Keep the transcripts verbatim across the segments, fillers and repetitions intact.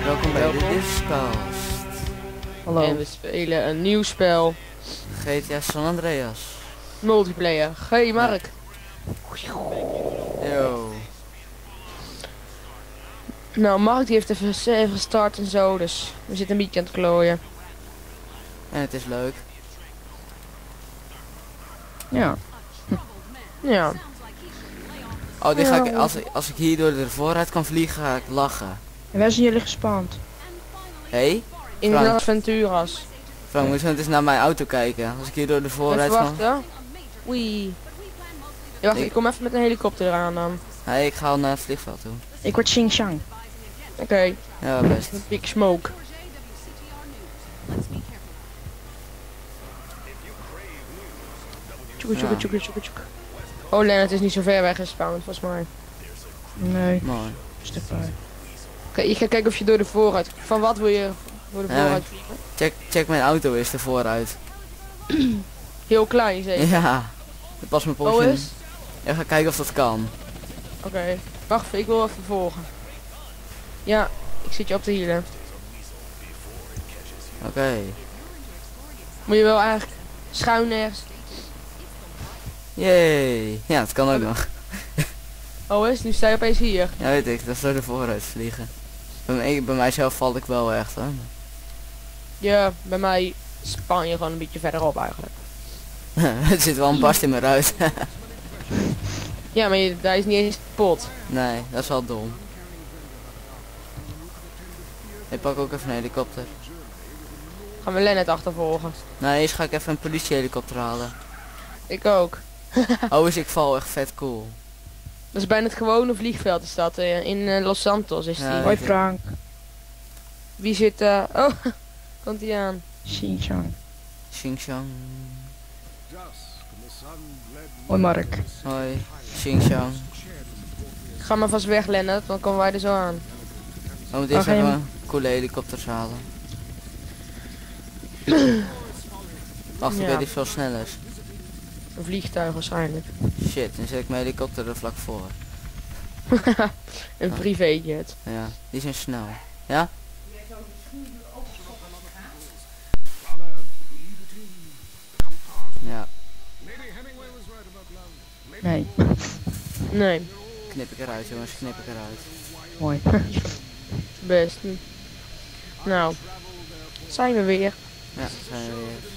Welkom bij Welkom. de Discast. Hallo. En we spelen een nieuw spel. G T A San Andreas. Multiplayer. Hey Mark. Yo. Nou, Mark die heeft even, even gestart en zo, dus we zitten een beetje aan het klooien. En het is leuk. Ja. Ja. Oh, dit ga ik, als, ik, als ik hier door de vooruit kan vliegen, ga ik lachen. En waar zijn jullie gespaand? Hé? Hey? In Frank. Las Venturas. Frank, moet je eens naar mijn auto kijken. Als ik hier door de vooruit Even kan... wachten. Oei. Ja, wacht, Ik- ik kom even met een helikopter eraan dan. Hé, hey, ik ga al naar het vliegveld toe. Ik word Xing Shang. Oké, Ja, best. big smoke. Tjoeke, tjoeke, Ja. tjoeke, tjoeke, tjoeke. Oh, Lennart is niet zo ver weg gespawned, volgens mij. Nee, Mooi. stuk bij. Oké, ik ga kijken of je door de vooruit... Van wat wil je door de Ja, vooruit vliegen? Check, check mijn auto eens, de vooruit. Heel klein, zeker? Ja. Dat past mijn Oh, potion. is? Ja, ga kijken of dat kan. Oké, wacht even, ik wil even volgen. Ja, ik zit je op de hielen. Oké. Moet je wel eigenlijk schuin ergens. Yay. Ja, dat kan ook nog. Oh is, nu sta je opeens hier. Ja, weet ik. Dat is door de vooruit vliegen. Bij, mij, bij mijzelf val ik wel echt, hoor. Ja, bij mij span je gewoon een beetje verderop eigenlijk. Het zit wel een barst in mijn ruit. Ja, maar je, daar is niet eens kapot. Nee, dat is wel dom. Ik pak ook even een helikopter. Gaan we Lennart achtervolgen. Nou, eerst ga ik even een politiehelikopter halen. Ik ook. Oh, is ik val echt vet cool. Dat is bijna het gewone vliegveld is dat. eh, In eh, Los Santos is die. Ja. Hoi Frank. Wie zit eh Oh, komt hij aan. Xing Shang. Xing Shang. Hoi Mark. Hoi. Xing Shang. Ga maar vast weg Lennart, dan komen wij er zo aan. We moeten eerst Oh, ga je even hem- coole helikopters halen. Wacht, ik Ja. weet niet veel sneller. Een vliegtuig waarschijnlijk. Shit, dan zet ik mijn helikopter er vlak voor. Een Ah. privéjet. Ja, die zijn snel. Ja? Ja, Nee. Nee, knip ik eruit jongens, knip ik eruit. Mooi. best. Nou, zijn we weer. Ja, zijn we weer.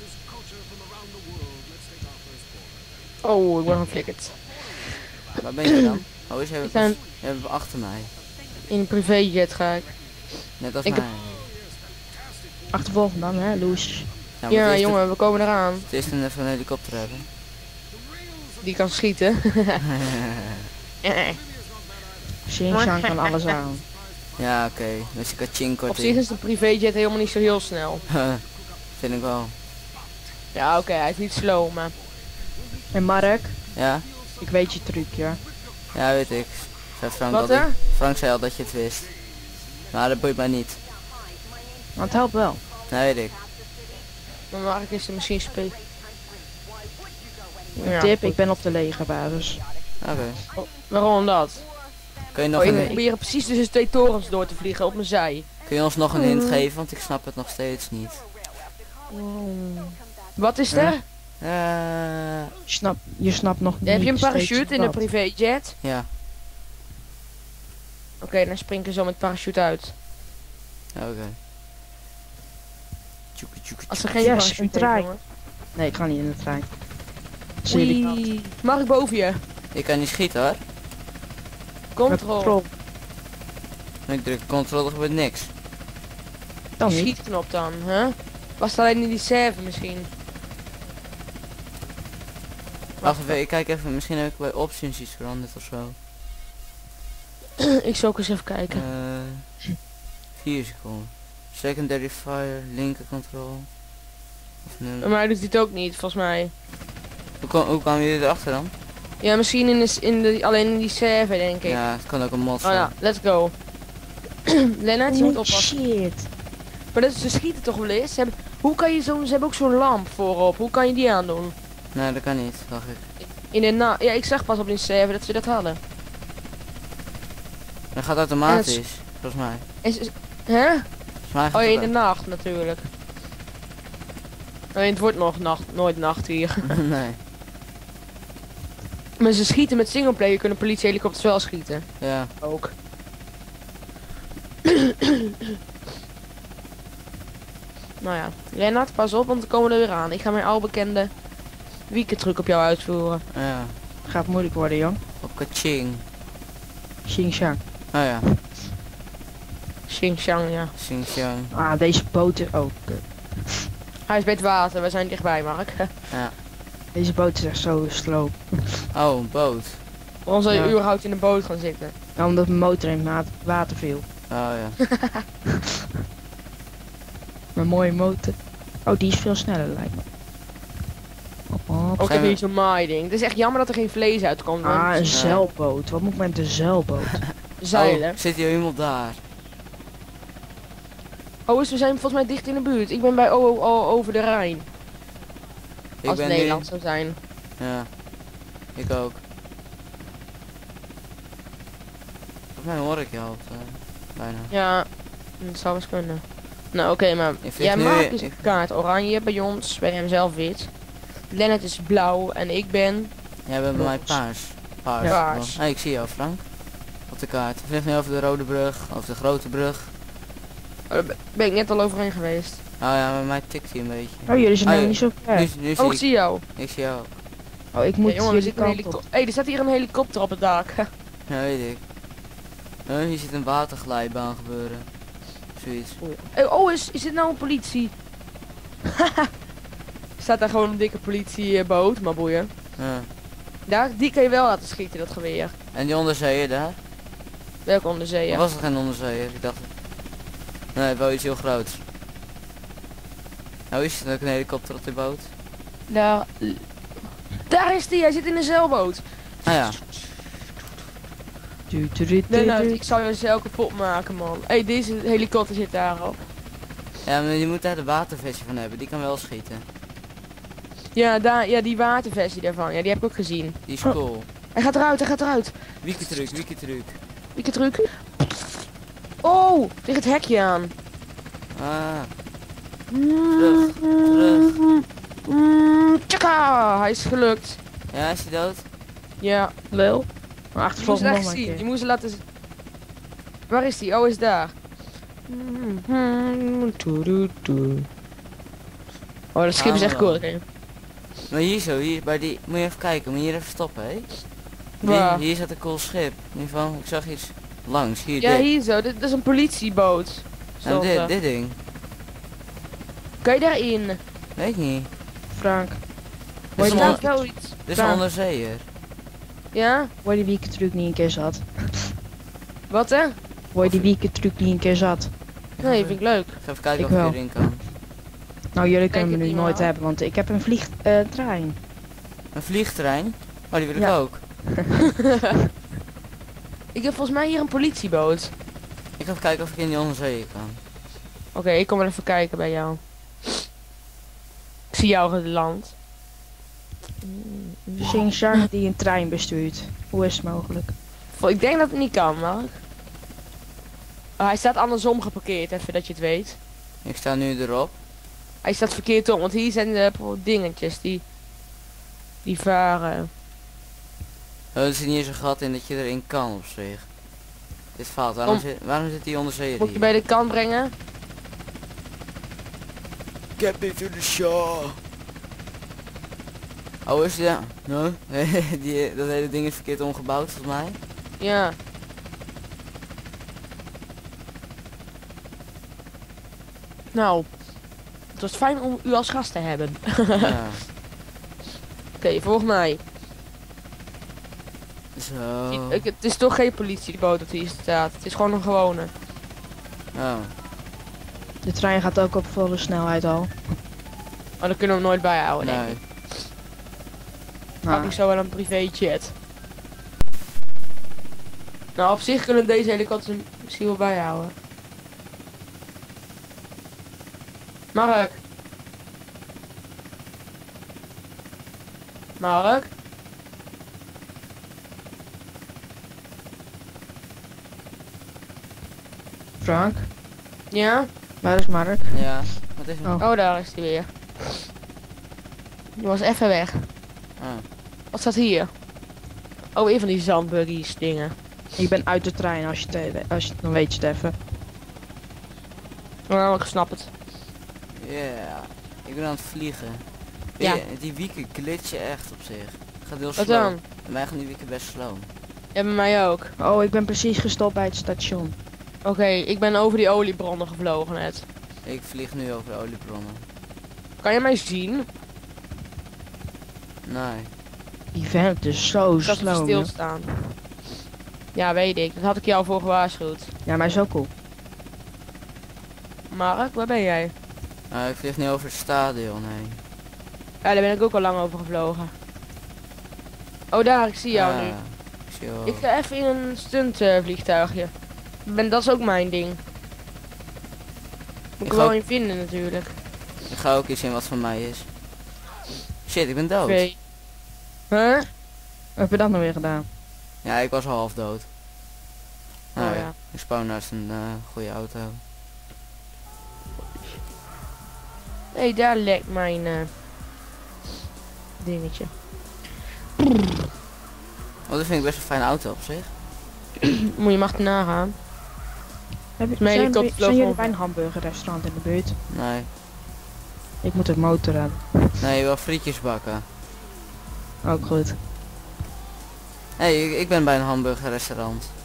Oh, ik ben geflikkerd. Waar ben je dan? Oh, is hij Ik ben even achter mij. in een privéjet ga ik. Net als Ik mij. heb- Achtervolgen dan, hè, Loes. Ja, we moeten Ja, eerst jongen, we komen eraan. Het eerst een even een helikopter hebben. Die kan schieten. Xing Shang kan alles aan. Ja, oké. Dus ik had Chinko Op zich is de privéjet helemaal niet zo heel snel. Vind ik wel. Ja, oké, hij is niet slow, maar... En Mark, Ja? ik weet je trucje. Ja, weet ik. Zei Frank, Wat dat ik- er? Frank zei al dat je het wist. Maar dat boeit mij niet. Want het helpt wel. Nee, weet ik. Maar Mark is er misschien spe... Tip, ik ben op de legerbasis. Oké. Oh, waarom dat? Kun je nog Oh, een, ik probeer precies tussen twee torens door te vliegen op mijn zij. kun je ons nog een hint geven? Want ik snap het nog steeds niet. Wat is Huh? er? Eh, Je snapt, je snapt nog niet. Heb je een steeds parachute in een wat. privéjet? ja. Oké, dan spring ik er zo met parachute uit. Oké. Tjoeke, tjoeke, Als er tjoeke. geen Yes, parachute een heeft, trein. jongen. Nee, ik ga niet in de trein. Zie je Oei. Mag ik boven je? Ik kan niet schieten hoor. Control. Ik druk controle, er gebeurt niks. Dan Die niet. schietknop dan, hè? Was het alleen in die server misschien? Wacht even, ik kijk even. Misschien heb ik bij options iets veranderd of zo. Ik zal ook eens even kijken. Eh vier seconden. Secondary fire, linker control. Of nu. Maar hij doet dit ook niet, volgens mij. Hoe, kom, hoe kwamen jullie erachter dan? Ja, misschien in de, s- in de, alleen in die server, denk ik. Ja, het kan ook een mod Oh zijn. ja, let's go. Lennart, je moet oppassen. Shit. Maar dat is, ze schieten toch wel eens? Ze hebben, hoe kan je zo'n, ze hebben ook zo'n lamp voorop. Hoe kan je die aandoen? Nee, dat kan niet, dacht ik. In de na ja, ik zag pas op die server dat ze dat hadden. Dat gaat automatisch, volgens mij. En ze- Hè? Volgens mij gaat Oh ja, in het de nacht natuurlijk. Nee, het wordt nog nacht, nooit nacht hier. wel- Nee, Maar ze schieten met singleplayer, kunnen politiehelikopters wel schieten. ja. Ook. Nou ja, Lennart, pas op, want we komen er weer aan. Ik ga mijn al bekende weekendtruc op jou uitvoeren. Ja. Gaat moeilijk worden, jong. Op kaching. Xinjiang. Oh ja, Xinjiang, ja. Xinjiang. Ah, deze boten. Oh, kut. Hij is bij het water, we zijn dichtbij, Mark. Ja. Deze boot is echt zo slow. Oh, een boot. Waarom zou je Ja. überhaupt in de boot gaan zitten? Ja, omdat mijn motor in het water viel. Oh ja. Mijn mooie motor. Oh, die is veel sneller, lijkt me. Oh, Ook heb hier zo'n maaiding. Het is echt jammer dat er geen vlees uitkomt. want ah, een Ja. zeilboot. Wat moet ik met een zeilboot? Zeilen. Oh, zit hier iemand daar? Oh, dus we zijn volgens mij dicht in de buurt. Ik ben bij O O O over de Rijn. Ik Als ben het Nederland zou zijn. nu... Ja. Ik ook. Volgens mij hoor ik je al. eh, bijna. Ja, dat zou wel eens kunnen. Nou, oké, maar Ik vind jij nu- maakt dus ik- een kaart oranje bij ons, bij hem zelf wit. Lennart is blauw en ik ben... Jij bent bij mij Roze. paars. Paars. Ja. Paars. Hey, ik zie jou, Frank. Op de kaart. We vliegen nu over de Rode Brug. Over de Grote Brug. Oh, daar ben ik net al overheen geweest. Oh ja, met mij tikt hij een beetje. Oh, jullie zijn Ah, nou ja. niet zo ver. Nu, nu zie Oh, ik ik, zie jou. ik zie jou. Oh, ik moet Ja, jongen, er jullie zit een kant op. helikopter. Hé, hey, er staat hier een helikopter op het dak. Ja, weet ik. Oh, hier zit een waterglijbaan gebeuren. Zoiets. Hey, oh, is, is dit nou een politie? Staat daar gewoon een dikke politieboot, maar boeien. Ja. Daar, die kan je wel laten schieten, dat geweer. En die onderzeeër daar? Welke onderzeeër? Of was het geen onderzeeër? Ik dacht... Nee, wel iets heel groots. Nou is het ook een helikopter op die boot. Daar, daar is die, hij zit in een zeilboot. Ah ja. Du- du- du- Nee, du- nou, du. ik zou je zeil kapot maken, man. Hé, hey, deze helikopter zit daarop. Ja, maar je moet daar de waterversie van hebben. Die kan wel schieten. Ja, daar, ja, die waterversie daarvan. Ja, die heb ik ook gezien. Die is cool. Hij gaat eruit, hij gaat eruit. Wieketruc, wieketruc. Wieke truc. Oh, tegen het hekje aan. Ah. Terug, terug. Mm, tjaka, hij is gelukt. Ja, is hij dood? Ja, Lul. Maar je moest achtervolg het nog echt maar een zien. Je keer. moest het laten zien. Waar is die? Oh, is daar. Oh, dat schip is echt cool. Oké. Maar hier zo, hier bij die... Moet je even kijken, moet je hier even stoppen, hé? Waar? Hier zat een cool schip. In ieder geval, ik zag iets langs. Hier, Ja, dit. hier zo. Dit, dit is een politieboot. En Stond dit, er. dit ding. Kan je daarin? Weet ik niet. Frank, Dit Maar is je een, staat onder- wel iets. dit is Daar. een onderzeeër. Ja? word je die weekendtruc niet een keer zat? Wat hè? Word je die weekendtruc niet een keer zat? Nee, vind ik leuk. Ik ga even kijken Ik of ik wel. erin kan. Nou, jullie Denk kunnen me het nu niet, nooit maar- hebben, want ik heb een vliegtrein. Een vliegtrein? Oh, die wil ik Ja. ook. Ik heb volgens mij hier een politieboot. Ik ga even kijken of ik in die onderzeeër kan. Oké, ik kom wel even kijken bij jou. Ik zie jou geland. Xinjiang die een trein bestuurt. Hoe is het mogelijk? Ik denk dat het niet kan, Mark. Oh, hij staat andersom geparkeerd, even dat je het weet. Ik sta nu erop. Hij staat verkeerd om, want hier zijn de dingetjes die... Die varen. Oh, er zit niet zo'n gat in dat je erin kan op zich. Dit valt. Waarom, Om- zit, waarom zit die onderzeeër Moet je hier? bij de kant brengen? Captain to the shore. Oh, is die daar? No? die, dat hele ding is verkeerd omgebouwd volgens mij. Ja. Nou, het was fijn om u als gast te hebben. Ja. Oké, volg mij. Zo. Ik- het is toch geen politieboot dat hier staat. Het is gewoon een gewone. Oh. De trein gaat ook op volle snelheid al. Maar daar kunnen we hem nooit bijhouden, denk Nee. ik. Pak Nou, ik zo wel een privéjet. Nou, op zich kunnen deze helikopters hem misschien wel bijhouden. Mark. Mark. Frank, Ja? Waar is Mark? Ja, wat is er? Oh. Oh, daar is hij weer. Die was even weg. Ah. Wat staat hier? Oh, een van die zandbuggies dingen. Ik ben uit de trein als je het, eh, als je het dan weet je het even. Oh, ik snap het. Ja, ik ben aan het vliegen. Ja. Ja. Die wieken glitchen echt op zich. Het gaat heel Wat slow. dan? Bij mij gaan die wieken best slow. Ja, bij mij ook. Oh, ik ben precies gestopt bij het station. Oké, ik ben over die oliebronnen gevlogen net. Ik vlieg nu over de oliebronnen. Kan je mij zien? Nee. Die vent is zo Ik zat even slow. joh. stilstaan. Ja, weet ik. Dat had ik jou voor gewaarschuwd. Ja, maar zo cool. Mark, waar ben jij? Nou, ik vlieg nu over het stadion heen. Ja, daar ben ik ook al lang over gevlogen. Oh, daar, ik zie jou Ah, nu. Ik zie jou. Ik ga even in een stunt eh, vliegtuigje. Ben, dat is ook mijn ding. Moet ik Ik er wel ook. in vinden natuurlijk. Ik ga ook iets in wat van mij is. Shit, ik ben dood. Oké. Huh? Wat heb je dat nou weer gedaan? Ja, ik was al half dood. Nou, Oh ja. ja. Ik spawn naast een uh, goede auto. Hé, hey, daar lekt mijn eh, dingetje. Oh, dat vind ik best een fijne auto op zich. Moet je mag erna gaan. Heb je, Mijn zijn, helikopter zijn vloog jullie over. bij een hamburgerrestaurant in de buurt? Nee. Ik moet het motor hebben. Nee, je wil frietjes bakken. Ook goed. Hé, hey, ik, ik ben bij een hamburgerrestaurant.